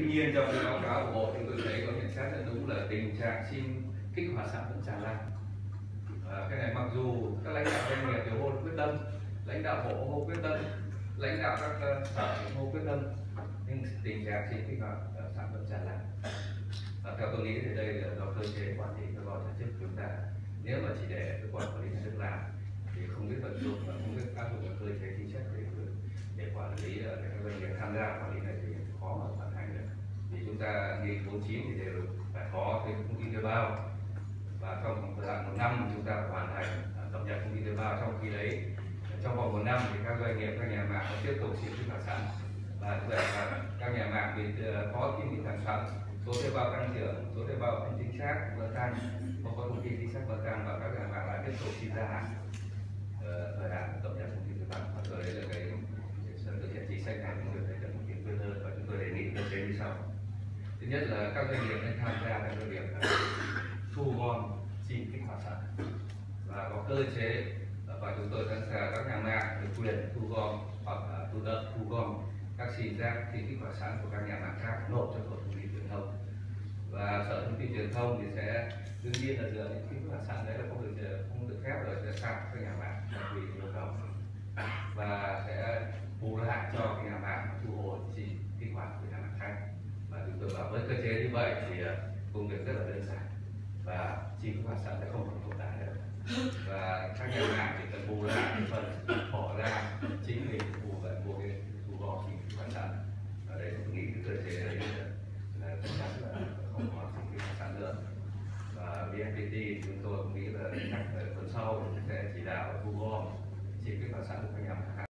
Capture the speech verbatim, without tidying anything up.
nhiên trong cái báo cáo của bộ chúng tôi thấy có nhận xét rất đúng là tình trạng xin kích hoạt sàn vẫn tràn lan. À, cái này mặc dù các lãnh đạo doanh nghiệp đều hô quyết tâm, lãnh đạo bộ hô quyết tâm, lãnh đạo các uh, sở hô quyết tâm, nhưng tình trạng xin kích hoạt uh, sàn vẫn tràn lan. À, theo tôi nghĩ thì đây là do cơ chế quản lý cơ quan nhà nước chúng ta, nếu mà chỉ để cơ quan quản lý nhà nước làm thì không biết vận dụng và không biết áp dụng cơ chế chính sách để để quản lý để các doanh nghiệp tham gia quản lý này thì khó mà hoàn thành được. Vì chúng ta nghị bốn chín thì đều phải có cái thông tin thuê bao, và trong thời gian một năm chúng ta phải hoàn thành cập nhật thông tin thuê bao. Trong khi đấy trong vòng một năm thì các doanh nghiệp, các nhà mạng có tiếp tục xin kích hoạt sẵn, và như vậy là các nhà mạng vì có tin kích hoạt sẵn, số thuê bao tăng trưởng, số thuê bao không chính xác vẫn tăng, không có thông tin chính xác vẫn tăng, và các nhà mạng lại tiếp tục xin gia hạn thời hạn cập nhật thông tin thuê bao. Và rồi đấy là cái thực hiện chính sách này chúng tôi thấy cần một kiện quyết hơn, và chúng tôi đề nghị cơ chế như sau. Thứ nhất là các doanh nghiệp nên tham gia vào cái việc thu gom xin kích hoạt sẵn, và có cơ chế, và chúng tôi sẵn sàng các nhà mạng được quyền thu gom hoặc thu đợt thu gom các sim rác xin kích hoạt sẵn của các nhà mạng khác nộp cho Sở Thông tin Truyền thông, và Sở Thông tin Truyền thông thì sẽ đương nhiên là dựa những kích hoạt sẵn đấy là không được không được phép rồi sẽ phạt các nhà mạng tùy yêu cầu, và sẽ bù lại cho cái nhà mạng thu hồi xin kích hoạt của nhà mạng khác. Và chúng tôi bảo với cơ chế như vậy thì công việc rất là đơn giản và chi kích hoạt sẵn sẽ không còn tồn tại nữa.